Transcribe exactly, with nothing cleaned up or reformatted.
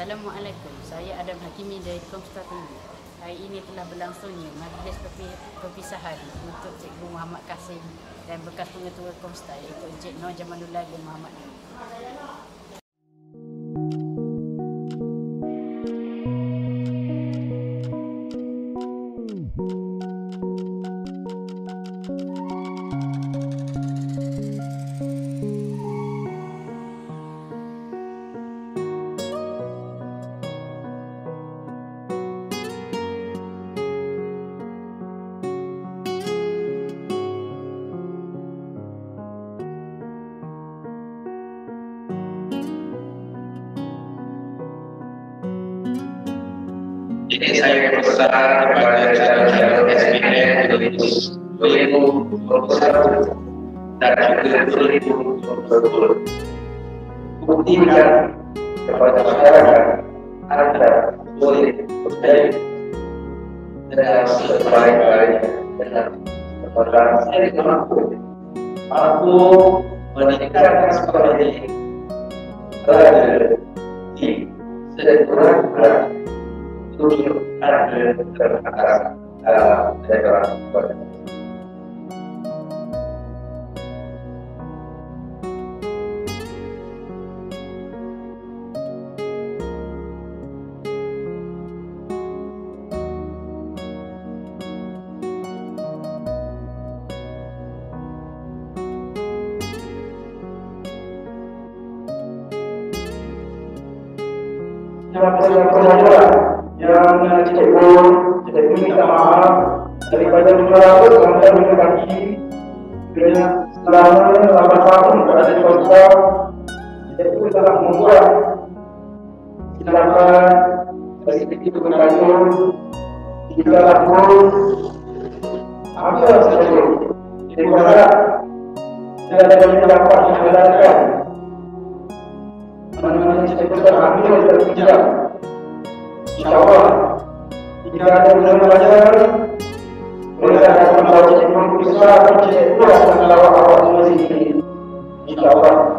Assalamualaikum, saya Adam Hakimi dari Komstar T V. Hari ini telah berlangsungnya majlis perpisahan untuk Cikgu Muhammad Kasim dan bekas pengetua Komstar iaitu Encik Nur Jamalullah bin Muhammad. Jadi saya berpesan kepada calon-calon S B M dua ribu dua puluh satu dan juga dua ribu dua puluh dua. Buktikan kepada masyarakat Anda boleh berjaya dengan sebaik-baiknya dengan kepercayaan saya mampu mampu meningkatkan sekolah ini berada di sekurang-kurangnya tujuh ada terangkat dalam daerah berada. Siapa-siapa yang cikgu, cikgu minta maaf daripada dua ratus sampai lima kaki kerana selama delapan tahun berada di Komstar, cikgu telah membuat silakan sedikit berkaitan tiga tahun hampir saja. Cikgu harap tidak ada yang dapat dihalalkan mana-mana cikgu terambil dan bijak. InsyaAllah, jika ada yang belajar, boleh akan membawa cikgu besar, cikgu akan melawat awak semua sini. InsyaAllah.